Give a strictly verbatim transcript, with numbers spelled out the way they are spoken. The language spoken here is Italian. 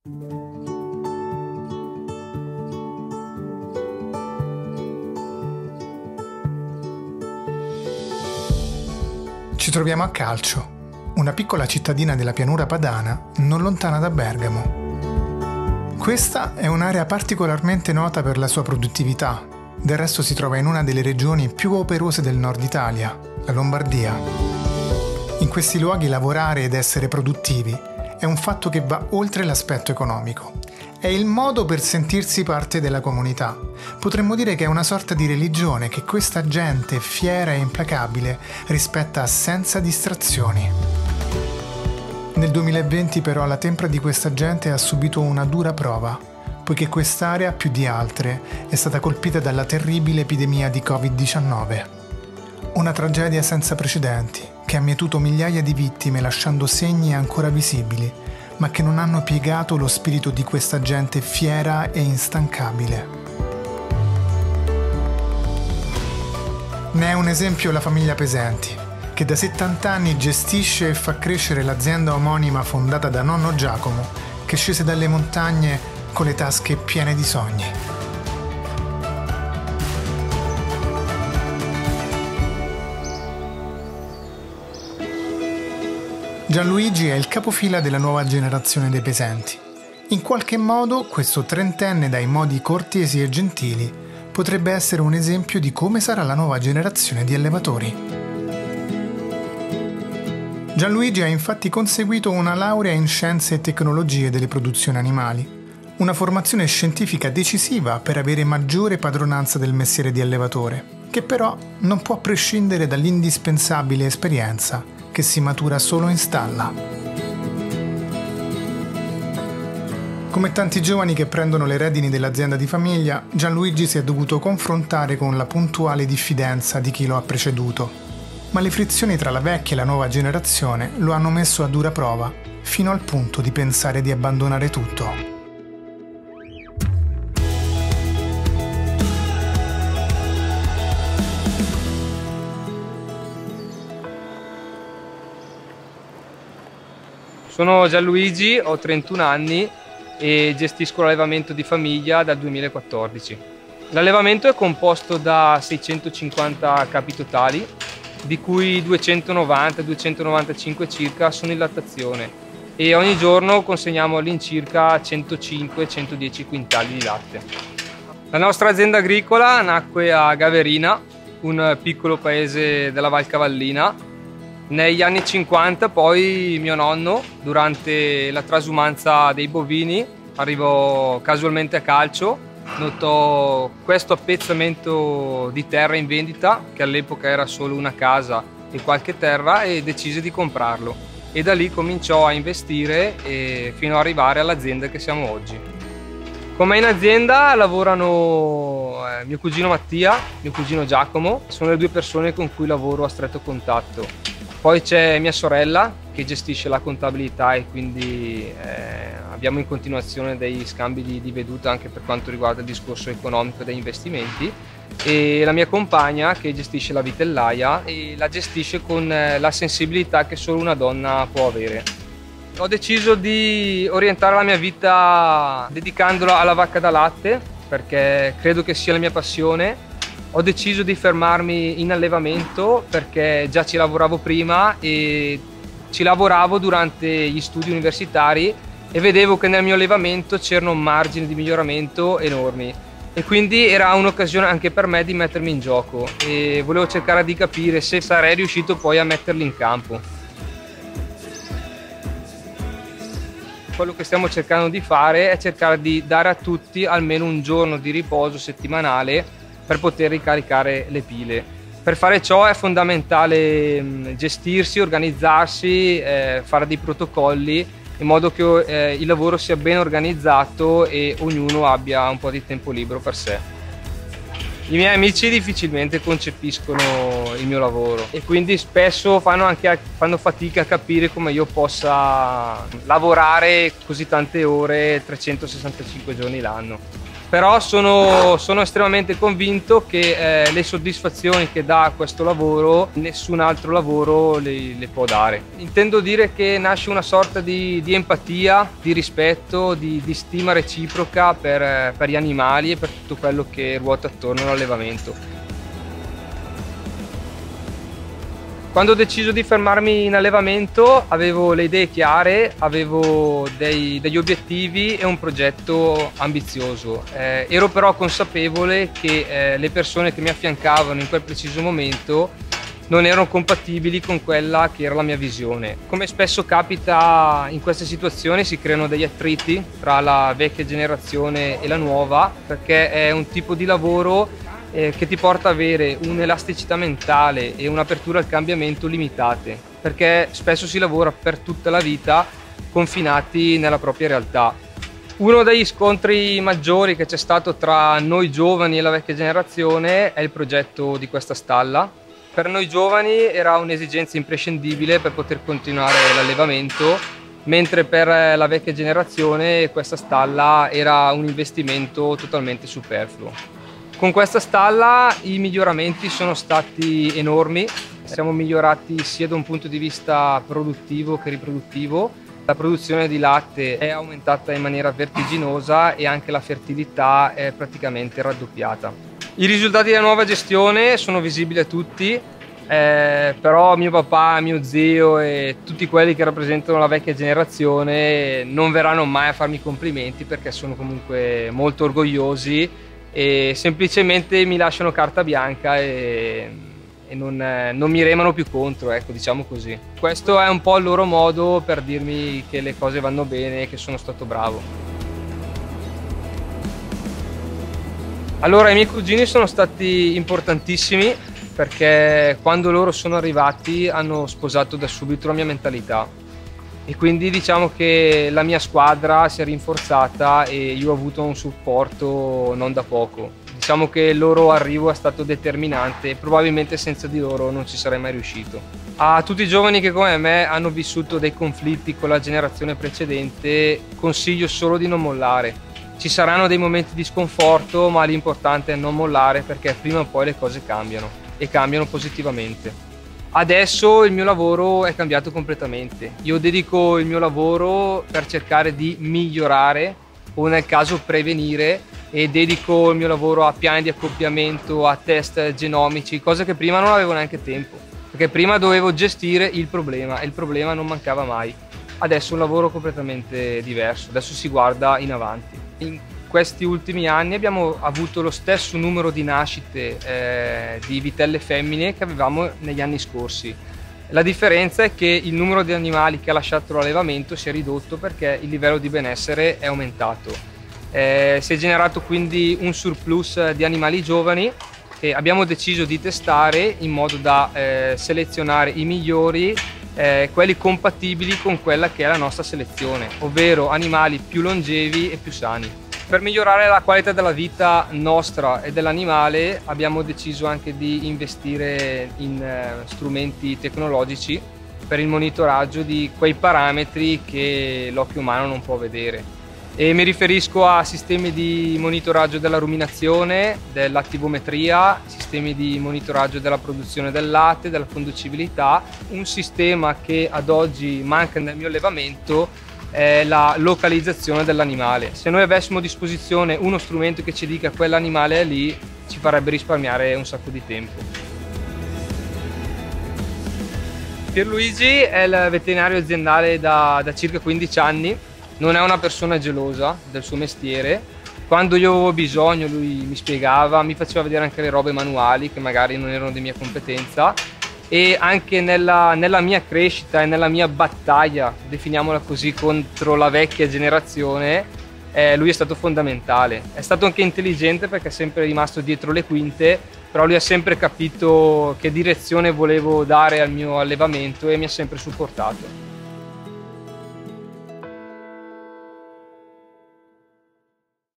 Ci troviamo a Calcio, una piccola cittadina della pianura padana non lontana da Bergamo. Questa è un'area particolarmente nota per la sua produttività, del resto si trova in una delle regioni più operose del nord Italia, la Lombardia. In questi luoghi lavorare ed essere produttivi è un fatto che va oltre l'aspetto economico. È il modo per sentirsi parte della comunità. Potremmo dire che è una sorta di religione che questa gente fiera e implacabile rispetta senza distrazioni. Nel duemilaventi però la tempra di questa gente ha subito una dura prova, poiché quest'area più di altre è stata colpita dalla terribile epidemia di covid diciannove. Una tragedia senza precedenti che ha mietuto migliaia di vittime lasciando segni ancora visibili, ma che non hanno piegato lo spirito di questa gente fiera e instancabile. Ne è un esempio la famiglia Pesenti, che da settanta anni gestisce e fa crescere l'azienda omonima fondata da nonno Giacomo, che scese dalle montagne con le tasche piene di sogni. Gianluigi è il capofila della nuova generazione dei Pesenti. In qualche modo questo trentenne dai modi cortesi e gentili potrebbe essere un esempio di come sarà la nuova generazione di allevatori. Gianluigi ha infatti conseguito una laurea in scienze e tecnologie delle produzioni animali, una formazione scientifica decisiva per avere maggiore padronanza del mestiere di allevatore, che però non può prescindere dall'indispensabile esperienza che si matura solo in stalla. Come tanti giovani che prendono le redini dell'azienda di famiglia, Gianluigi si è dovuto confrontare con la puntuale diffidenza di chi lo ha preceduto. Ma le frizioni tra la vecchia e la nuova generazione lo hanno messo a dura prova, fino al punto di pensare di abbandonare tutto. Sono Gianluigi, ho trentuno anni e gestisco l'allevamento di famiglia dal duemilaquattordici. L'allevamento è composto da seicentocinquanta capi totali, di cui duecentonovanta duecentonovantacinque circa sono in lattazione e ogni giorno consegniamo all'incirca centocinque centodieci quintali di latte. La nostra azienda agricola nacque a Gaverina, un piccolo paese della Val Cavallina. Negli anni cinquanta poi mio nonno, durante la trasumanza dei bovini, arrivò casualmente a Calcio, notò questo appezzamento di terra in vendita, che all'epoca era solo una casa e qualche terra, e decise di comprarlo. E da lì cominciò a investire e fino ad arrivare all'azienda che siamo oggi. Con me in azienda lavorano eh, mio cugino Mattia, mio cugino Giacomo, sono le due persone con cui lavoro a stretto contatto. Poi c'è mia sorella che gestisce la contabilità e quindi eh, abbiamo in continuazione dei scambi di, di veduta anche per quanto riguarda il discorso economico degli investimenti, e la mia compagna che gestisce la vitellaia e la gestisce con eh, la sensibilità che solo una donna può avere. Ho deciso di orientare la mia vita dedicandola alla vacca da latte perché credo che sia la mia passione. Ho deciso di fermarmi in allevamento perché già ci lavoravo prima e ci lavoravo durante gli studi universitari e vedevo che nel mio allevamento c'erano margini di miglioramento enormi e quindi era un'occasione anche per me di mettermi in gioco e volevo cercare di capire se sarei riuscito poi a metterli in campo. Quello che stiamo cercando di fare è cercare di dare a tutti almeno un giorno di riposo settimanale per poter ricaricare le pile. Per fare ciò è fondamentale gestirsi, organizzarsi, eh, fare dei protocolli in modo che eh, il lavoro sia ben organizzato e ognuno abbia un po' di tempo libero per sé. I miei amici difficilmente concepiscono il mio lavoro e quindi spesso fanno, anche, fanno fatica a capire come io possa lavorare così tante ore, trecentosessantacinque giorni l'anno. Però sono, sono estremamente convinto che eh, le soddisfazioni che dà questo lavoro nessun altro lavoro le, le può dare. Intendo dire che nasce una sorta di, di empatia, di rispetto, di, di stima reciproca per, per gli animali e per tutto quello che ruota attorno all'allevamento. Quando ho deciso di fermarmi in allevamento avevo le idee chiare, avevo dei, degli obiettivi e un progetto ambizioso. Eh, ero però consapevole che eh, le persone che mi affiancavano in quel preciso momento non erano compatibili con quella che era la mia visione. Come spesso capita in queste situazioni, si creano degli attriti tra la vecchia generazione e la nuova, perché è un tipo di lavoro Eh, che ti porta ad avere un'elasticità mentale e un'apertura al cambiamento limitate, perché spesso si lavora per tutta la vita confinati nella propria realtà. Uno degli scontri maggiori che c'è stato tra noi giovani e la vecchia generazione è il progetto di questa stalla. Per noi giovani era un'esigenza imprescindibile per poter continuare l'allevamento, mentre per la vecchia generazione questa stalla era un investimento totalmente superfluo. Con questa stalla i miglioramenti sono stati enormi, siamo migliorati sia da un punto di vista produttivo che riproduttivo. La produzione di latte è aumentata in maniera vertiginosa e anche la fertilità è praticamente raddoppiata. I risultati della nuova gestione sono visibili a tutti, eh, però mio papà, mio zio e tutti quelli che rappresentano la vecchia generazione non verranno mai a farmi complimenti, perché sono comunque molto orgogliosi e semplicemente mi lasciano carta bianca e, e non, non mi remano più contro, ecco, diciamo così. Questo è un po' il loro modo per dirmi che le cose vanno bene e che sono stato bravo. Allora, i miei cugini sono stati importantissimi, perché quando loro sono arrivati hanno sposato da subito la mia mentalità. E quindi diciamo che la mia squadra si è rinforzata e io ho avuto un supporto non da poco. Diciamo che il loro arrivo è stato determinante e probabilmente senza di loro non ci sarei mai riuscito. A tutti i giovani che come me hanno vissuto dei conflitti con la generazione precedente consiglio solo di non mollare. Ci saranno dei momenti di sconforto, ma l'importante è non mollare, perché prima o poi le cose cambiano e cambiano positivamente. Adesso il mio lavoro è cambiato completamente. Io dedico il mio lavoro per cercare di migliorare o nel caso prevenire, e dedico il mio lavoro a piani di accoppiamento, a test genomici, cose che prima non avevo neanche tempo, perché prima dovevo gestire il problema e il problema non mancava mai. Adesso è un lavoro completamente diverso, adesso si guarda in avanti. In questi ultimi anni abbiamo avuto lo stesso numero di nascite eh, di vitelle femmine che avevamo negli anni scorsi. La differenza è che il numero di animali che ha lasciato l'allevamento si è ridotto, perché il livello di benessere è aumentato. Eh, si è generato quindi un surplus di animali giovani che abbiamo deciso di testare in modo da eh, selezionare i migliori, eh, quelli compatibili con quella che è la nostra selezione, ovvero animali più longevi e più sani. Per migliorare la qualità della vita nostra e dell'animale abbiamo deciso anche di investire in eh, strumenti tecnologici per il monitoraggio di quei parametri che l'occhio umano non può vedere. E mi riferisco a sistemi di monitoraggio della ruminazione, dell'attivometria, sistemi di monitoraggio della produzione del latte, della conducibilità. Un sistema che ad oggi manca nel mio allevamento è la localizzazione dell'animale. Se noi avessimo a disposizione uno strumento che ci dica quell'animale è lì, ci farebbe risparmiare un sacco di tempo. Pierluigi è il veterinario aziendale da, da circa quindici anni, non è una persona gelosa del suo mestiere. Quando io avevo bisogno lui mi spiegava, mi faceva vedere anche le robe manuali che magari non erano di mia competenza, e anche nella, nella mia crescita e nella mia battaglia, definiamola così, contro la vecchia generazione, eh, lui è stato fondamentale. È stato anche intelligente, perché è sempre rimasto dietro le quinte, però lui ha sempre capito che direzione volevo dare al mio allevamento e mi ha sempre supportato.